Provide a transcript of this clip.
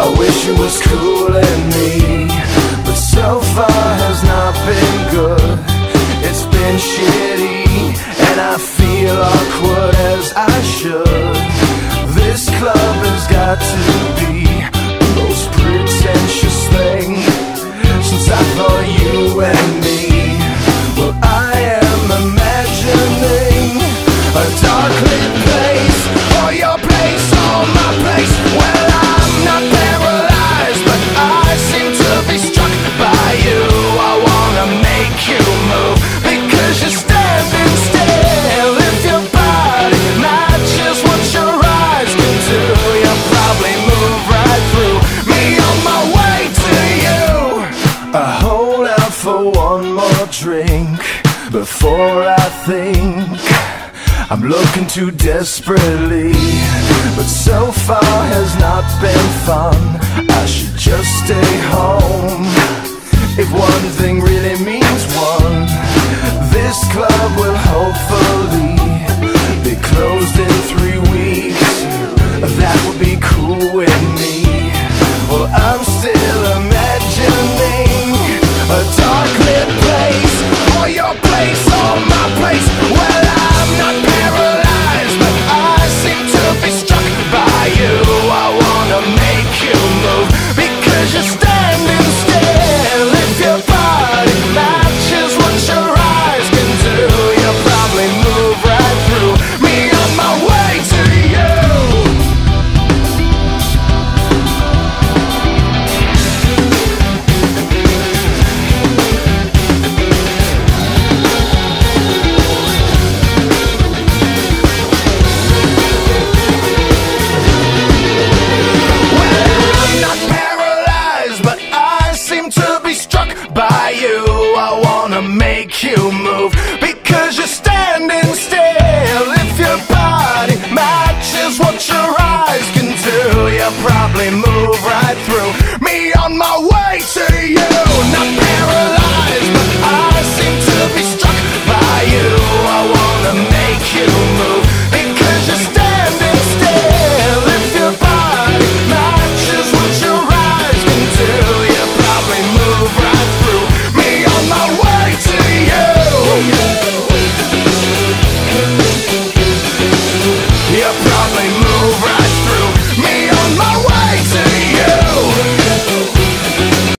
I wish it was cooling me, but so far has not been good. It's been shitty, and I feel awkward as I should. This club has got to be the most pretentious thing since I thought you and me. Well, I am imagining a dark lit place, or your place, or my place. Well, I'm not paralyzed, but I seem to be struck by you. I wanna make you move, because you're standing still. If your body matches what your eyes can do, you'll probably move right through me on my way to you. I hold out for one more drink before I think I'm looking too desperately, but so far has not been fun. I should just stay home. If one thing really means one, this club will hopefully be closed in 3 weeks. That would be cool with me. Well, I'm still imagining a dark lit place, or your place, or my place. Well, I'm not paralyzed, but I seem to be struck by you. I wanna make you move, because you're standing still. If your body matches what your eyes can do, you'll probably move right through me on my way to you. By you, I wanna make you move, because you're standing still. If your body matches what your eyes can do, you'll probably move right through me on my way to you. Not paralyzed.